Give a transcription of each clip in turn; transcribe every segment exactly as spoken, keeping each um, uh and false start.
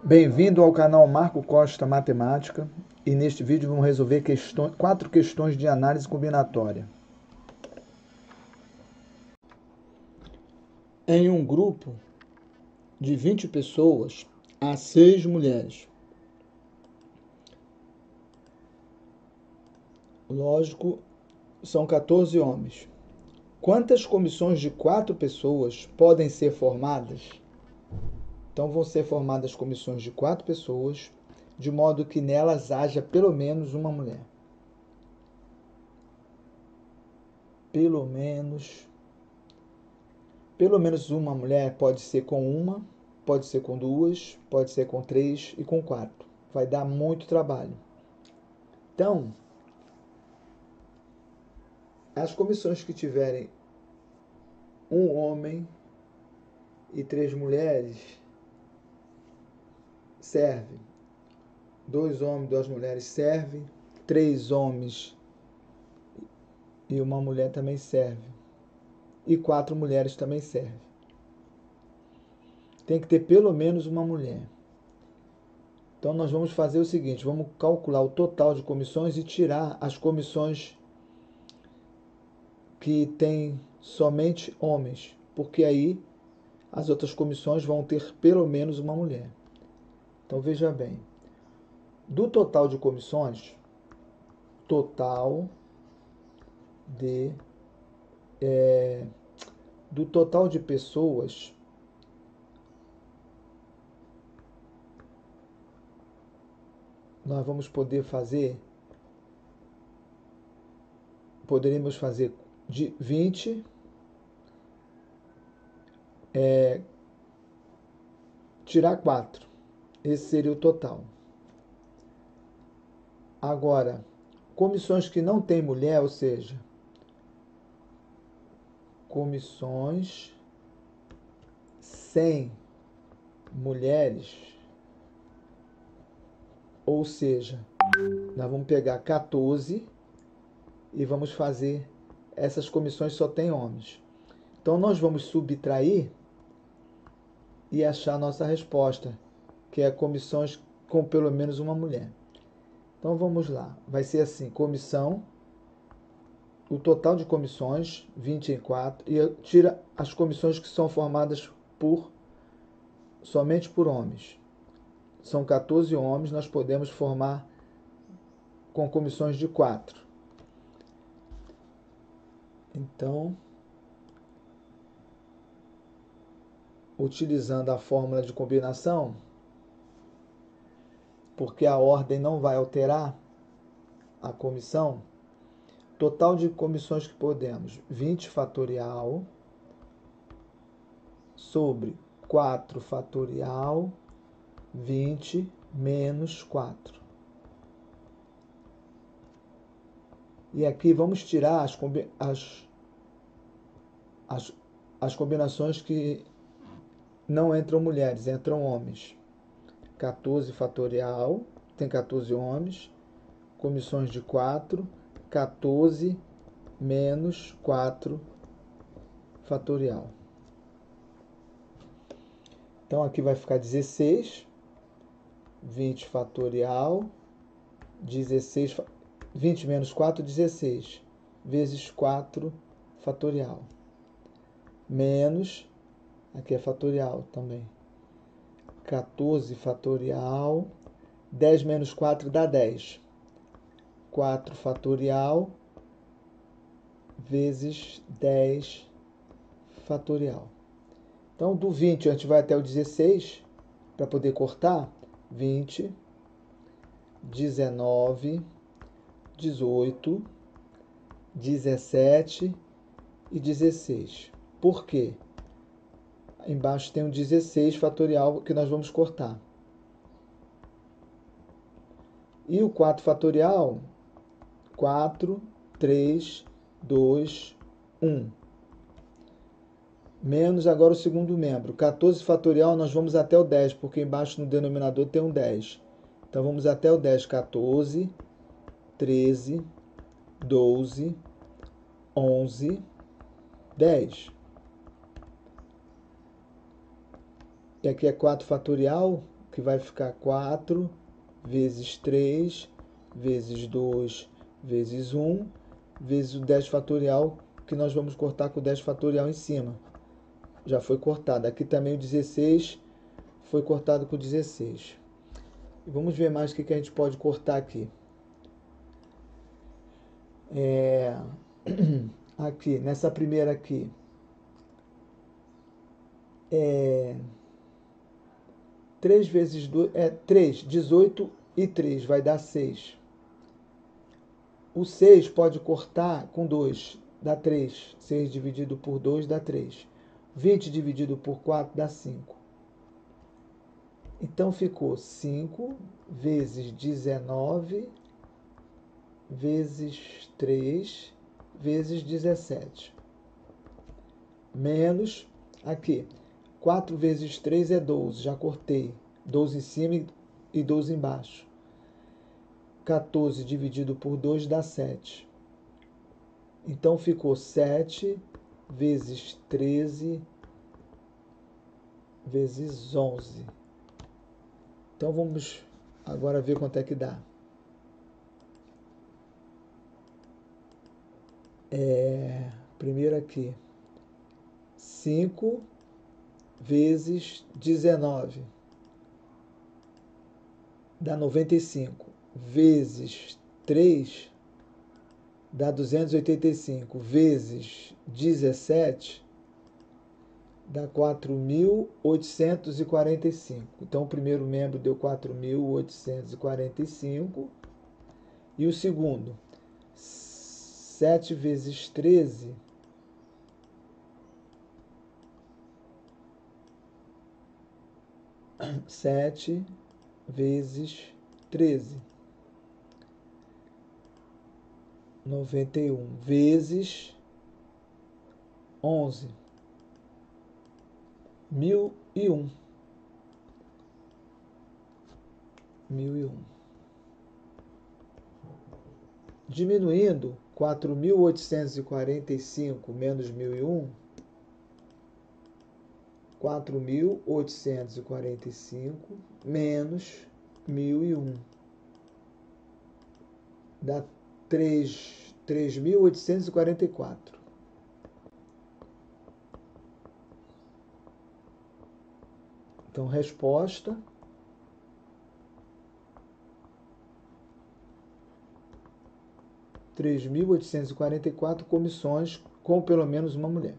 Bem-vindo ao canal Marco Costa Matemática e neste vídeo vamos resolver questões, quatro questões de análise combinatória. Em um grupo de vinte pessoas, há seis mulheres. Lógico, são quatorze homens. Quantas comissões de quatro pessoas podem ser formadas? Então vão ser formadas comissões de quatro pessoas, de modo que nelas haja pelo menos uma mulher. Pelo menos... Pelo menos uma mulher pode ser com uma, pode ser com duas, pode ser com três e com quatro. Vai dar muito trabalho. Então, as comissões que tiverem um homem e três mulheres, serve. Dois homens e duas mulheres serve. Três homens e uma mulher também serve. E quatro mulheres também serve. Tem que ter pelo menos uma mulher. Então nós vamos fazer o seguinte, vamos calcular o total de comissões e tirar as comissões que tem somente homens, porque aí as outras comissões vão ter pelo menos uma mulher. Então veja bem, do total de comissões, total de é, do total de pessoas, nós vamos poder fazer, poderíamos fazer de vinte, é, tirar quatro. Esse seria o total. Agora, comissões que não tem mulher, ou seja, comissões sem mulheres, ou seja, nós vamos pegar quatorze e vamos fazer essas comissões só tem homens. Então nós vamos subtrair e achar a nossa resposta, que é comissões com pelo menos uma mulher. Então vamos lá, vai ser assim, comissão, o total de comissões, vinte e quatro, e tira as comissões que são formadas por somente por homens. São quatorze homens, nós podemos formar com comissões de quatro. Então, utilizando a fórmula de combinação, porque a ordem não vai alterar a comissão, total de comissões que podemos, vinte fatorial sobre quatro fatorial, vinte menos quatro. E aqui vamos tirar as, as, as, as combinações que não entram mulheres, entram homens. quatorze fatorial, tem quatorze homens, comissões de quatro, quatorze menos quatro fatorial. Então aqui vai ficar dezesseis, vinte fatorial, dezesseis, vinte menos quatro, dezesseis, vezes quatro fatorial, menos, aqui é fatorial também, quatorze fatorial, dez menos quatro dá dez, quatro fatorial, vezes dez fatorial. Então, do vinte a gente vai até o dezesseis, para poder cortar, vinte, dezenove, dezoito, dezessete e dezesseis. Por quê? Embaixo tem um dezesseis fatorial que nós vamos cortar. E o quatro fatorial, quatro, três, dois, um. Menos agora o segundo membro. quatorze fatorial nós vamos até o dez, porque embaixo no denominador tem um dez. Então vamos até o dez. quatorze, treze, doze, onze, dez. E aqui é quatro fatorial, que vai ficar quatro vezes três, vezes dois, vezes um, vezes o dez fatorial, que nós vamos cortar com o dez fatorial em cima. Já foi cortado. Aqui também o dezesseis foi cortado com o dezesseis. E vamos ver mais o que, que a gente pode cortar aqui. É... Aqui, nessa primeira aqui. É... três vezes dois, é três, dezoito e três, vai dar seis. O seis pode cortar com dois, dá três. seis dividido por dois dá três. vinte dividido por quatro dá cinco. Então ficou cinco vezes dezenove vezes três vezes dezessete. Menos aqui. quatro vezes três é doze, já cortei. doze em cima e doze embaixo. quatorze dividido por dois dá sete. Então ficou sete vezes treze vezes onze. Então vamos agora ver quanto é que dá. É, primeiro aqui. cinco vezes dezenove dá noventa e cinco. Vezes três dá duzentos e oitenta e cinco. Vezes dezessete dá quatro mil oitocentos e quarenta e cinco. Então o primeiro membro deu quatro mil oitocentos e quarenta e cinco. E o segundo, sete vezes treze sete vezes treze. noventa e um vezes onze. Mil e um. Mil e um. Diminuindo quatro mil oitocentos e quarenta e cinco menos mil e um. quatro mil oitocentos e quarenta e cinco menos mil e um. Dá três mil oitocentos e quarenta e quatro. Então, resposta. três mil oitocentos e quarenta e quatro comissões com pelo menos uma mulher.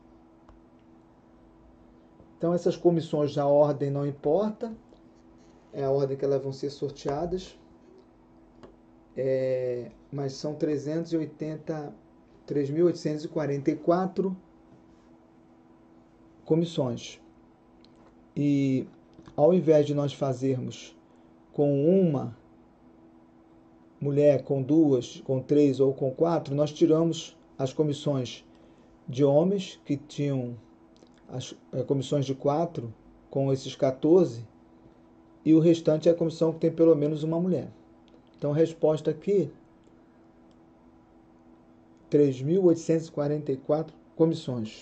Então, essas comissões, a ordem não importa. É a ordem que elas vão ser sorteadas. É, mas são trezentos e oitenta, três mil oitocentos e quarenta e quatro comissões. E ao invés de nós fazermos com uma mulher, com duas, com três ou com quatro, nós tiramos as comissões de homens, que tinham as é, comissões de quatro, com esses quatorze, e o restante é a comissão que tem pelo menos uma mulher. Então, a resposta aqui, três mil oitocentos e quarenta e quatro comissões.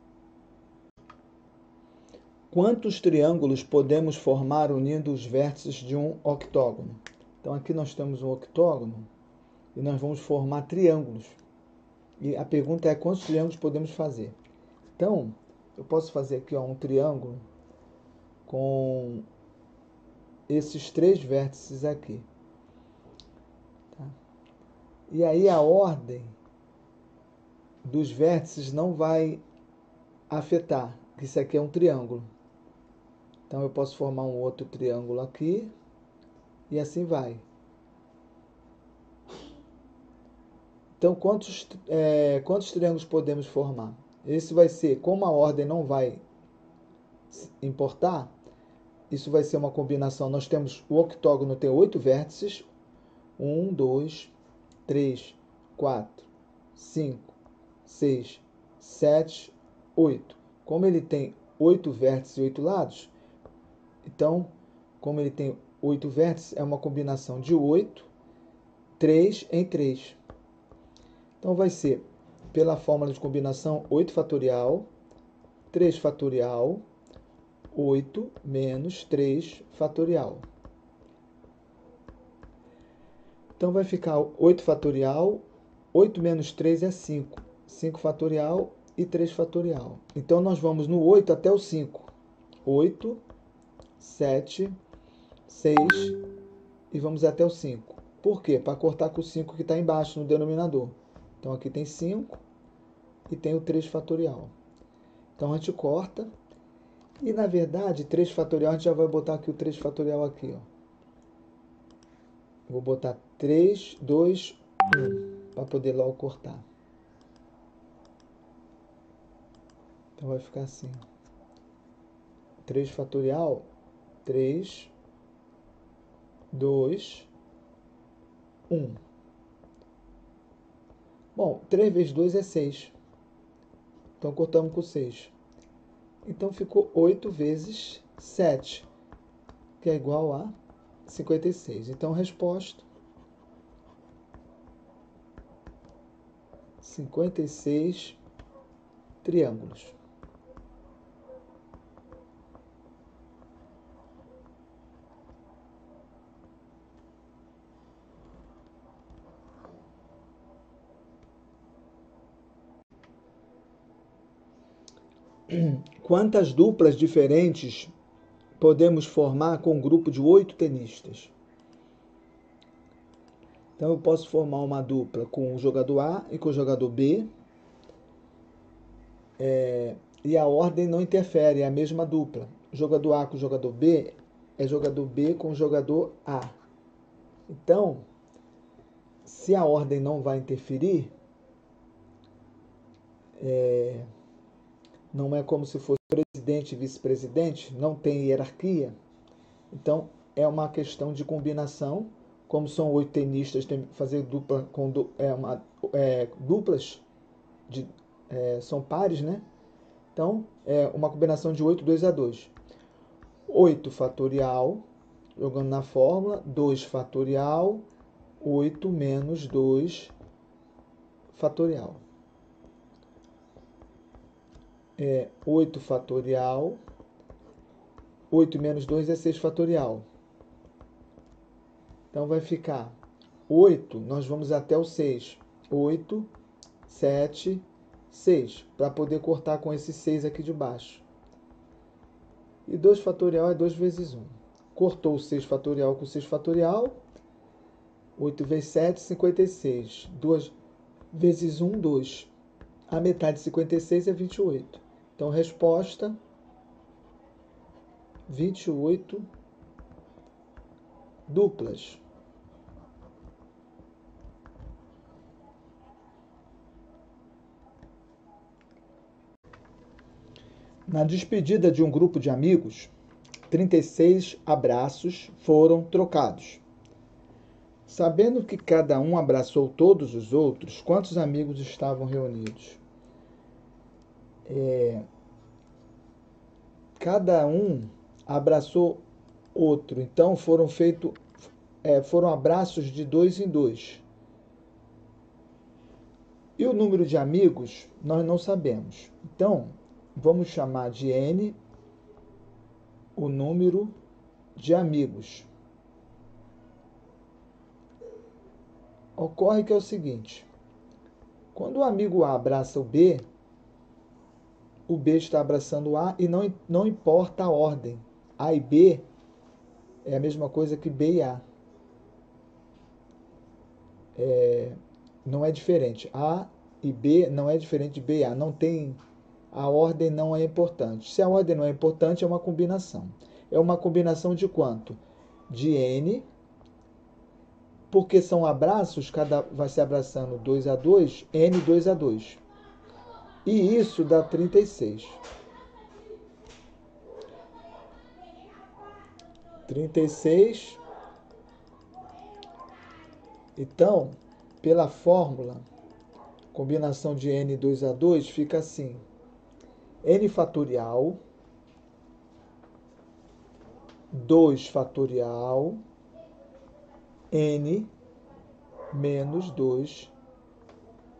Quantos triângulos podemos formar unindo os vértices de um octógono? Então, aqui nós temos um octógono e nós vamos formar triângulos. E a pergunta é quantos triângulos podemos fazer? Então, eu posso fazer aqui ó, um triângulo com esses três vértices aqui. Tá? E aí a ordem dos vértices não vai afetar, porque isso aqui é um triângulo. Então eu posso formar um outro triângulo aqui e assim vai. Então quantos, é, quantos triângulos podemos formar? Esse vai ser, como a ordem não vai importar, isso vai ser uma combinação. Nós temos, o octógono tem oito vértices. um, dois, três, quatro, cinco, seis, sete, oito. Como ele tem oito vértices e oito lados, então, como ele tem oito vértices, é uma combinação de oito, três em três. Então, vai ser, pela fórmula de combinação, oito fatorial, três fatorial, oito menos três fatorial. Então vai ficar oito fatorial, oito menos três é cinco. cinco fatorial e três fatorial. Então nós vamos no oito até o cinco. oito, sete, seis e vamos até o cinco. Por quê? Para cortar com o cinco que está embaixo no denominador. Então aqui tem cinco e tem o três fatorial. Então a gente corta. E na verdade, três fatorial, a gente já vai botar aqui o três fatorial aqui, ó. Vou botar três, dois, um, para poder logo cortar. Então vai ficar assim. três fatorial, três, dois, um. Bom, três vezes dois é seis. Então cortamos com seis. Então ficou oito vezes sete, que é igual a cinquenta e seis. Então, resposta: cinquenta e seis triângulos. Quantas duplas diferentes podemos formar com um grupo de oito tenistas? Então eu posso formar uma dupla com o jogador A e com o jogador B. É, e a ordem não interfere, é a mesma dupla. Jogador A com o jogador B é jogador B com o jogador A. Então, se a ordem não vai interferir, é, não é como se fosse presidente e vice-presidente, não tem hierarquia. Então, é uma questão de combinação. Como são oito tenistas, tem que fazer dupla com du, é, uma, é, duplas, de, é, são pares, né? Então, é uma combinação de oito, dois a dois. oito fatorial, jogando na fórmula, dois fatorial, oito menos dois fatorial. É oito fatorial, oito menos dois é seis fatorial. Então vai ficar oito, nós vamos até o seis. oito, sete, seis, para poder cortar com esse seis aqui de baixo. E dois fatorial é dois vezes um. Cortou o seis fatorial com seis fatorial. oito vezes sete, cinquenta e seis. dois vezes um, dois. A metade de cinquenta e seis é vinte e oito. Então, resposta: vinte e oito duplas. Na despedida de um grupo de amigos, trinta e seis abraços foram trocados. Sabendo que cada um abraçou todos os outros, quantos amigos estavam reunidos? É, cada um abraçou outro, então foram feitos, é, foram abraços de dois em dois. E o número de amigos nós não sabemos. Então, vamos chamar de N o número de amigos. Ocorre que é o seguinte: quando o amigo A abraça o B, o B está abraçando o A e não, não importa a ordem. A e B é a mesma coisa que B e A. É, não é diferente. A e B não é diferente de B e A. Não tem, a ordem não é importante. Se a ordem não é importante, é uma combinação. É uma combinação de quanto? De N, porque são abraços, cada vai se abraçando dois a dois, N dois a dois. E isso dá trinta e seis. trinta e seis. Então, pela fórmula, combinação de N dois a dois fica assim: N fatorial, dois fatorial, N menos dois,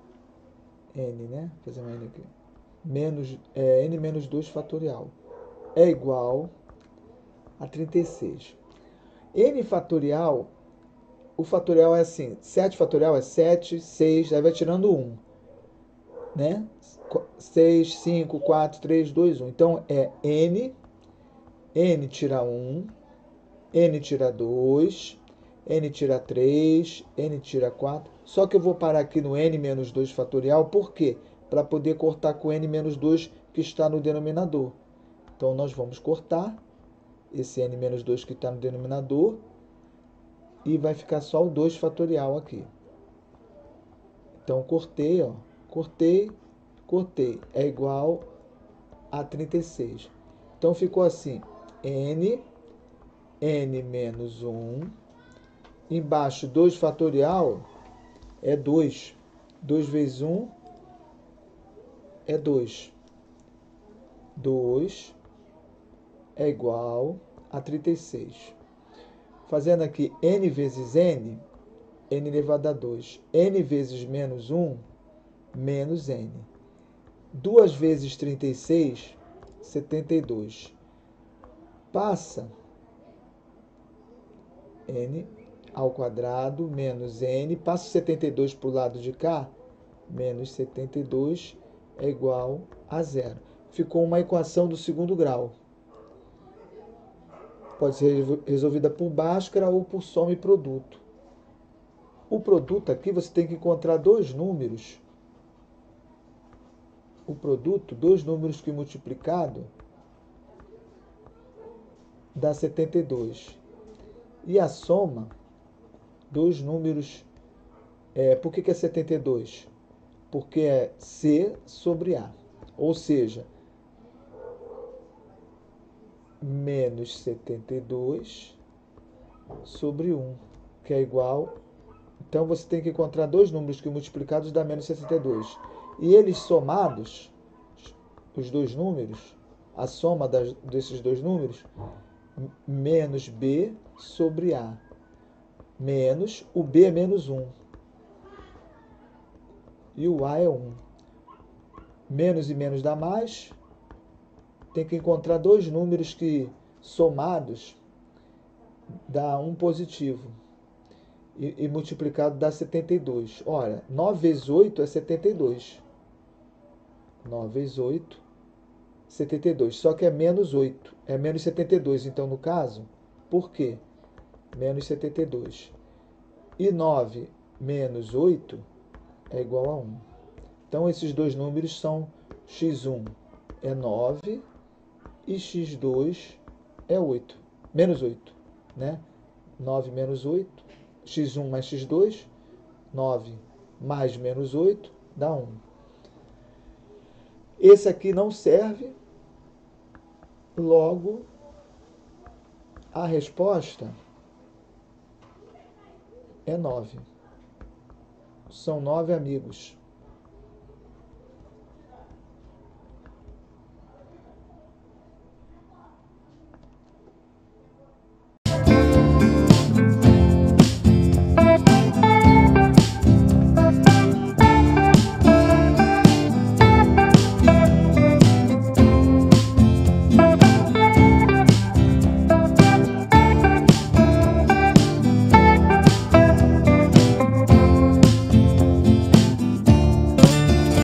N, né? Vou fazer uma N aqui. Menos, é, N menos dois fatorial. é igual a trinta e seis. N fatorial, o fatorial é assim, sete fatorial é sete, seis, aí vai tirando um, né? seis, cinco, quatro, três, dois, um. Então é N, N tira um, N tira dois, N tira três, N tira quatro. Só que eu vou parar aqui no N menos dois fatorial, por quê? Para poder cortar com N menos dois que está no denominador. Então nós vamos cortar esse N menos dois que está no denominador e vai ficar só o dois fatorial aqui. Então cortei, ó, cortei, cortei, é igual a trinta e seis. Então ficou assim, N, N menos um, embaixo dois fatorial é dois. dois vezes um é dois. dois é igual a trinta e seis. Fazendo aqui N vezes N, N elevado a dois. N vezes menos um, menos N. duas vezes trinta e seis, setenta e dois. Passa N ao quadrado menos N. Passa o setenta e dois para o lado de cá, menos setenta e dois é igual a zero. Ficou uma equação do segundo grau. Pode ser resolvida por Bhaskara ou por soma e produto. O produto aqui você tem que encontrar dois números. O produto, dois números que multiplicado dá setenta e dois. E a soma, dois números. É, por que, que é setenta e dois? Porque é C sobre A. Ou seja, menos setenta e dois sobre um, que é igual. Então você tem que encontrar dois números que multiplicados dá menos setenta e dois. E eles somados, os dois números, a soma das, desses dois números, menos B sobre A. Menos, o B é menos um. E o A é um. Menos e menos dá mais. Tem que encontrar dois números que, somados, dá um positivo. E, e multiplicado dá setenta e dois. Ora, nove vezes oito é setenta e dois. nove vezes oito, setenta e dois. Só que é menos oito. É menos setenta e dois. Então, no caso, por quê? Menos setenta e dois. E nove menos oito é igual a um. Então, esses dois números são x um é nove e x dois é oito. Menos oito, né? nove menos oito. x um mais x dois, nove mais menos oito, dá um. Esse aqui não serve, logo a resposta é nove. São nove amigos.